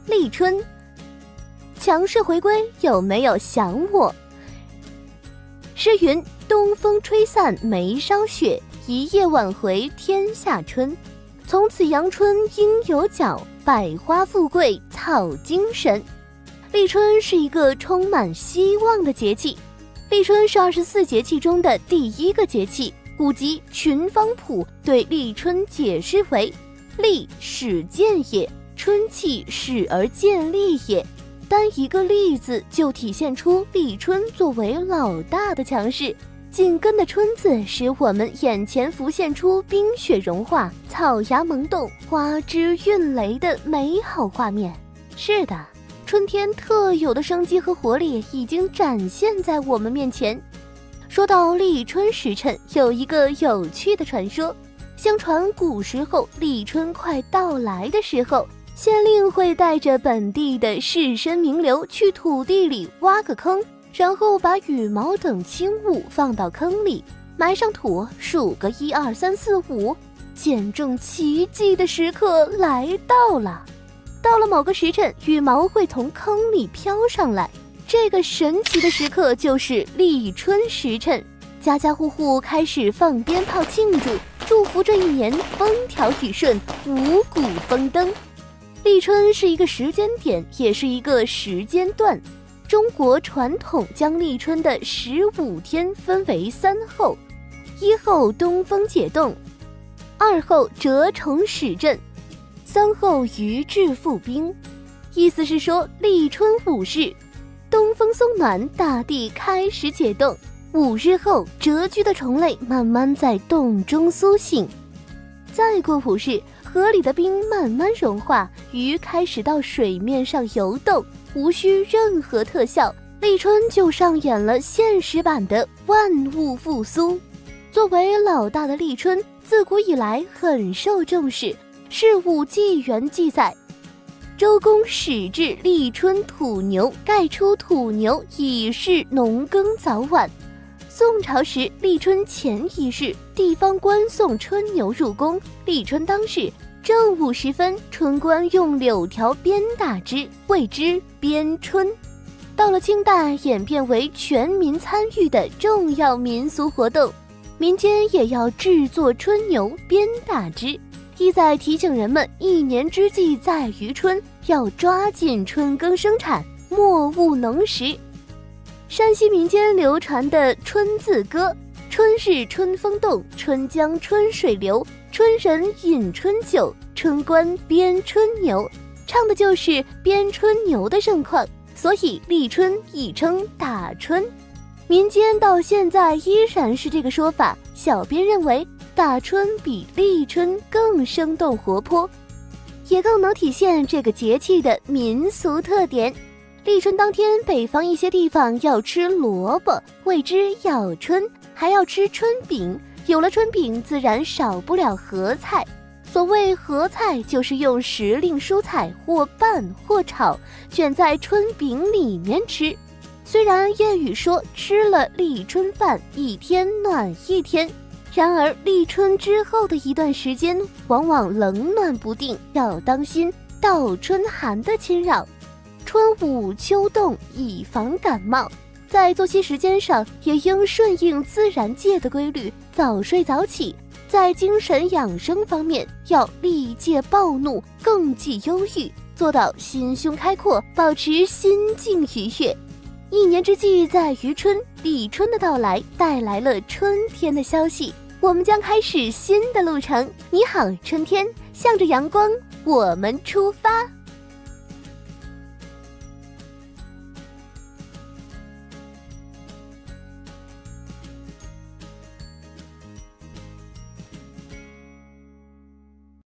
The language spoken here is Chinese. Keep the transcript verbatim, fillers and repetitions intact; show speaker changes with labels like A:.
A: 立春，强势回归，有没有想我？诗云：东风吹散眉梢雪，一夜挽回天下春。从此阳春应有脚，百花富贵草精神。立春是一个充满希望的节气。立春是二十四节气中的第一个节气，古籍《群芳谱》对立春解释为：立，始见也，春气始而见立也。单一个立字就体现出立春作为老大的强势。紧跟的春字使我们眼前浮现出冰雪融化、草芽萌动、花枝晕雷的美好画面。是的，春天特有的生机和活力已经展现在我们面前。说到立春时辰，有一个有趣的传说。相传古时候立春快到来的时候，县令会带着本地的士绅名流去土地里挖个坑，然后把羽毛等轻物放到坑里，埋上土，数个一二三四五，见证奇迹的时刻来到了。到了某个时辰，羽毛会从坑里飘上来，这个神奇的时刻就是立春时辰。家家户户开始放鞭炮庆祝，祝福这一年风调雨顺，五谷丰登。立春是一个时间点，也是一个时间段。中国传统将立春的十五天分为三候：一候东风解冻，二候蛰虫始振，三候鱼至复冰。意思是说，立春五日，东风松暖，大地开始解冻。五日后，蛰居的虫类慢慢在洞中苏醒。再过五日，河里的冰慢慢融化，鱼开始到水面上游动，无需任何特效，立春就上演了现实版的万物复苏。作为老大的立春，自古以来很受重视。事物纪元记载，周公始制立春土牛，盖出土牛以示农耕早晚。宋朝时，立春前一日，地方官送春牛入宫。立春当日正午时分，春官用柳条鞭打之，谓之鞭春。到了清代，演变为全民参与的重要民俗活动，民间也要制作春牛，鞭打之，意在提醒人们一年之计在于春，要抓紧春耕生产，莫误农时。山西民间流传的春字歌：春日春风动，春江春水流，春人饮春酒，春官鞭春牛，唱的就是鞭春牛的盛况，所以立春亦称打春。民间到现在依然是这个说法。小编认为，打春比立春更生动活泼，也更能体现这个节气的民俗特点。立春当天，北方一些地方要吃萝卜，谓之咬春，还要吃春饼。有了春饼，自然少不了合菜。所谓合菜，就是用时令蔬菜或拌或炒，卷在春饼里面吃。虽然谚语说吃了立春饭，一天暖一天，然而立春之后的一段时间，往往冷暖不定，要当心倒春寒的侵扰。春捂秋冻，以防感冒。在作息时间上，也应顺应自然界的规律，早睡早起。在精神养生方面，要力戒暴怒，更忌忧郁，做到心胸开阔，保持心境愉悦。一年之计在于春，立春的到来带来了春天的消息，我们将开始新的路程。你好，春天，向着阳光，我们出发。